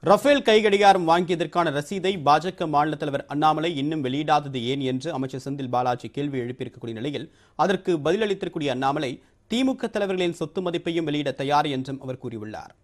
Rafale கைகடிகாரம் வாங்கியதற்கான ரசீதை பாஜக மாநில தலைவர் அண்ணாமலை இன்னும் வெளியிடாதது ஏன் என்று அமைச்சர் செந்தில் பாலாஜி கேள்வி எழுப்பியிருக்கக்கூடிய நிலையில் அதற்கு பதிலளித்திருக்கூடிய அண்ணாமலை திமுக தலைவர்களின் சொத்து மதிப்பையும் வெளியிட தயார் என்றும் அவர் கூறியுள்ளார்.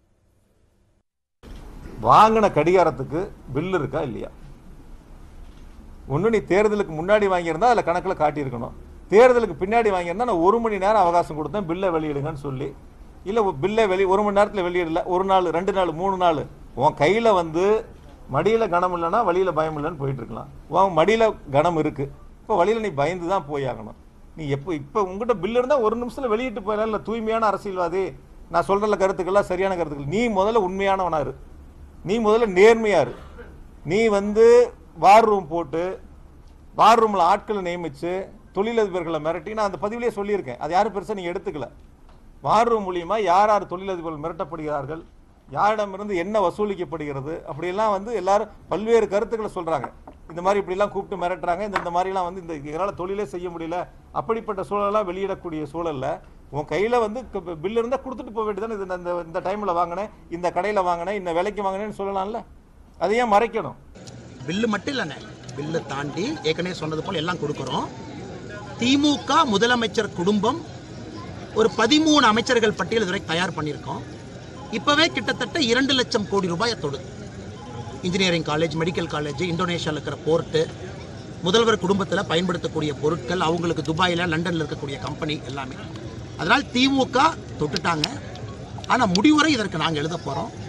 வாங்கின கடிகாரத்துக்கு பில் இருக்கா இல்லையா? ஒன்று நீ தேர்தலுக்கு முன்னாடி வாங்கியிருந்தா அதில் கணக்கில் காட்டியிருக்கணும். தேர்தலுக்கு பின்னாடி வாங்கியிருந்தா நான் 1 மணி நேரம் அவகாசம் கொடுத்தேன் பில்லை வெளியிடுங்கன்னு சொல்லி. இல்லை பில்லை 1 மணி நேரத்தில் வெளியிடல, 1 நாள் 2 நாள் 3 நாள் உன் கையில் மடியில் கனம் இல்லைன்னா வழியில் பயம் இல்லைன்னு போயிட்டு இருக்கலாம். உன் மடியில் கனம் இருக்கு, இப்போ வழியில் நீ பயந்து தான் போய் ஆகணும். நீ இப்போ உங்ககிட்ட பில் இருந்தால் 1 நிமிஷத்தில் வெளியிட்டு போயிடலாம். இல்லை தூய்மையான அரசியல்வாதி, நான் சொல்கிற கருத்துக்கள்லாம் சரியான கருத்துக்கள். நீ முதல்ல உண்மையானவனாரு, நீ முதல்ல நேர்மையாரு. நீ வார் ரூம் போட்டு வார் ரூமில் ஆட்களை நியமித்து தொழிலதிபர்களை மிரட்டி, நான் அந்த பதிவிலேயே சொல்லியிருக்கேன், அது யாரும் பெருசாக நீங்கள் எடுத்துக்கல. வார் ரூம் மூலியமா யார் யார் தொழிலதிபர்கள் மிரட்டப்படுகிறார்கள், யாரிடமிருந்து என்ன வசூலிக்கப்படுகிறது, அப்படியெல்லாம் எல்லாரும் பல்வேறு கருத்துக்களை சொல்கிறாங்க. இந்த மாதிரி இப்படிலாம் கூப்பிட்டு மிரட்டுறாங்க, இந்த மாதிரிலாம் இந்த இதனால் தொழிலே செய்ய முடியல, அப்படிப்பட்ட சூழலாம் வெளியிடக்கூடிய சூழலில் உன் கையில் பில் இருந்தால் கொடுத்துட்டு போக வேண்டியதானே. இது இந்த டைமில் வாங்கினேன், இந்த கடையில் வாங்கினேன், இந்த விலைக்கு வாங்கினேன்னு சொல்லலாம்ல. அதை ஏன் மறைக்கணும்? பில்லு மட்டும் இல்லைண்ணே, பில்லு தாண்டி ஏற்கனவே சொன்னது போல் எல்லாம் கொடுக்குறோம். திமுக முதலமைச்சர் குடும்பம் ஒரு 13 அமைச்சர்கள் பட்டியல் இதுவரை தயார் பண்ணியிருக்கோம். இப்பவே கிட்டத்தட்ட 2 லட்சம் கோடி ரூபாயை தொடு. இன்ஜினியரிங் காலேஜ், மெடிக்கல் காலேஜ், இந்தோனேஷியாவில் இருக்கிற போர்ட்டு, முதல்வர் குடும்பத்தில் பயன்படுத்தக்கூடிய பொருட்கள், அவங்களுக்கு துபாயில் லண்டனில் இருக்கக்கூடிய கம்பெனி எல்லாமே. அதனால் திமுக தொட்டுட்டாங்க. ஆனால் முடிவுரை இதற்கு நாங்கள் எழுத போகிறோம்.